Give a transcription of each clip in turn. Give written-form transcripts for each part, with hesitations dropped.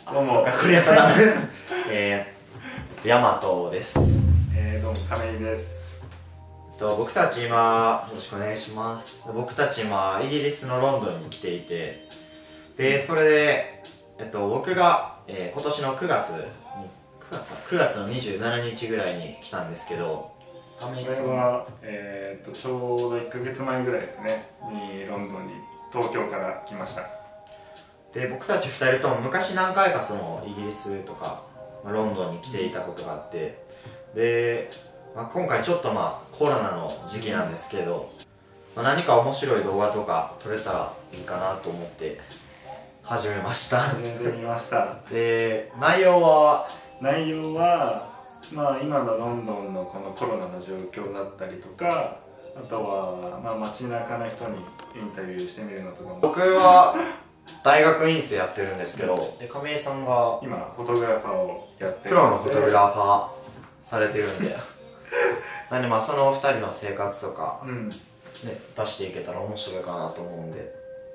どうも。そうか、これやったらダメです。ヤマトです。 どうも、亀井です。 僕たち今、よろしくお願いします。僕たち今、イギリスのロンドンに来ていて、で、それで、僕が、今年の9月の27日ぐらいに来たんですけど、 亀井さんは、ちょうど1ヶ月前ぐらいですね、にロンドンに、東京から来ました。 で、僕たち2人とも昔何回かそのイギリスとか、ロンドンに来ていたことがあって、で、今回ちょっとコロナの時期なんですけど、何か面白い動画とか撮れたらいいかなと思って始めました。 始めてみました。 で、内容は、 今のロンドンのこのコロナの状況だったりとか、あとは、街中の人にインタビューしてみるのとかも。 僕は大学院生やってるんですけど、で亀井さんが今フォトグラファーをやってプロのフォトグラファーされてるんでなんでその2人の生活とか、出していけたら面白いかなと思うんで、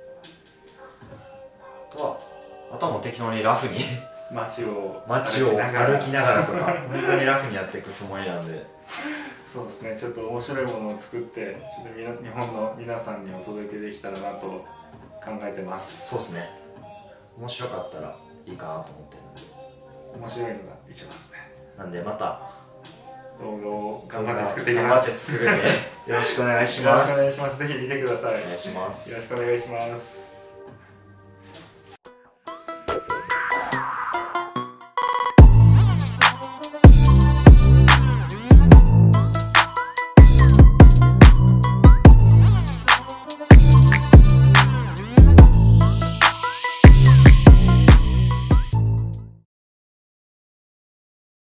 あとはもう適当にラフに街を歩きながらとか本当にラフにやっていくつもりなんでそうですね、ちょっと面白いものを作ってちょっと日本の皆さんにお届けできたらなと考えてます。 そうですね、面白かったらいいかなと思ってるんで、 面白いのが一番ですね。 なんでまた動画を頑張って作っていきます。 頑張って作るんでよろしくお願いします。 よろしくお願いします。ぜひ見てください。 お願いします。 よろしくお願いします。